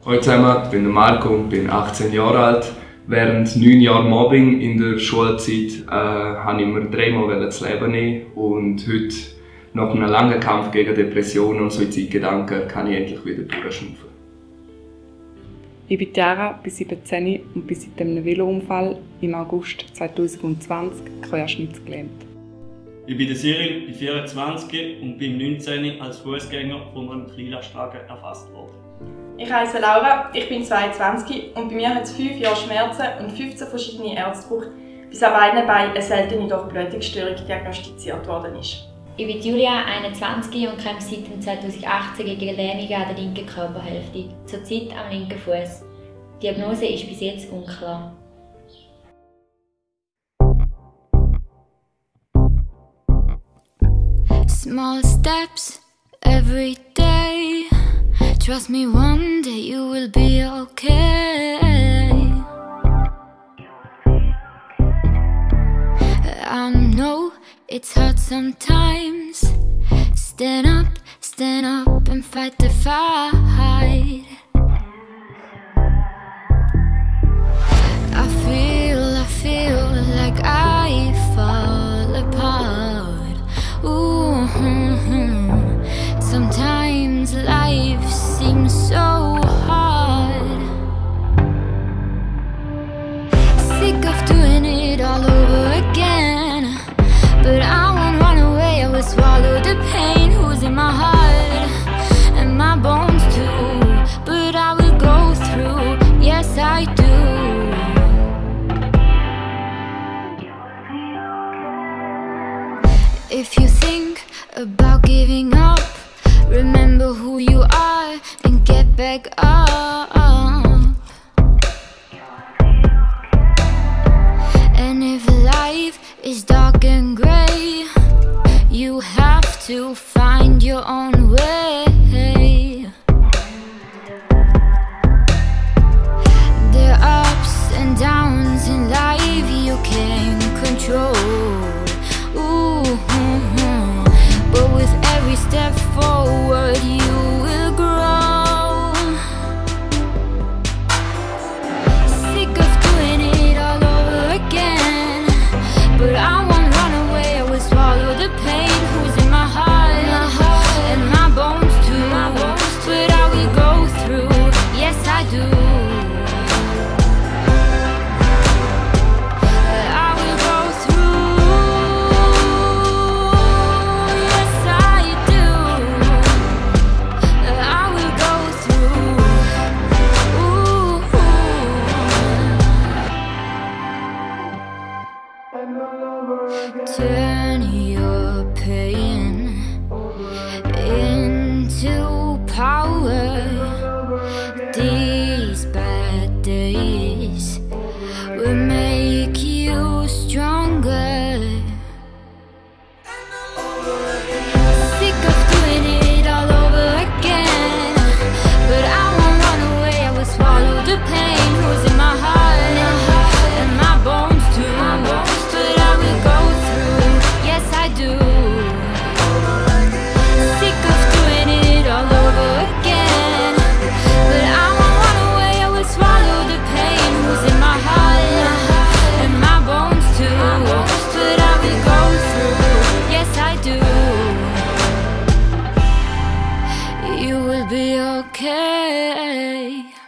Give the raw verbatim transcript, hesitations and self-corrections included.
Hallo zusammen, ich bin der Marco und bin achtzehn Jahre alt. Während neun Jahren Mobbing in der Schulzeit äh, habe ich mir dreimal das Leben nehmen und heute, nach einem langen Kampf gegen Depressionen und Suizidgedanken, kann ich endlich wieder durchschnaufen. Ich bin Tiara, bin siebzehn und bin seit einem Velounfall im August zweitausendzwanzig querschnittsgelähmt. Ich bin der Cyril, bin vierundzwanzig und bin neunzehn als Fußgänger von einem Kleinlastwagen erfasst worden. Ich heiße Laura, ich bin zweiundzwanzig und bei mir hat es fünf Jahre Schmerzen und fünfzehn verschiedene Ärzte gebraucht, bis an beiden Beinen eine seltene Doppelblutungsstörung diagnostiziert worden ist. Ich bin Julia, einundzwanzig und kämpfe seit zweitausendachtzehn gegen Lähmungen an der linken Körperhälfte, zurzeit am linken Fuß. Die Diagnose ist bis jetzt unklar. Small steps every day. Trust me, one day you will be okay. I know it's hard sometimes. Stand up, stand up and fight the fight. I feel, I feel like I fall apart. Ooh, sometimes life seems so hard. Sick of doing it all over again, but I won't run away, I will swallow the pain. Who's in my heart and my bones too, but I will go through, yes I do. If you think about giving up, remember who you are and get back up. And if life is dark and grey, you have to find your own way. There are ups and downs in life you can't control. Ooh, but with every step forward you will grow. Sick of doing it all over again, but I won't run away, I will swallow the pain. Who's in my heart and my bones too, but I will go through, yes I do. Turn your pain into power. These bad days will make you stronger. Sick of doing it all over again, but I won't run away, I will swallow the pain. Who's in my heart and my bones too, but I will go through, yes I do. Sick of doing it all over again, but I won't run away, I will swallow the pain. Who's in my heart and my bones too, but I will go through, yes I do. You will be okay.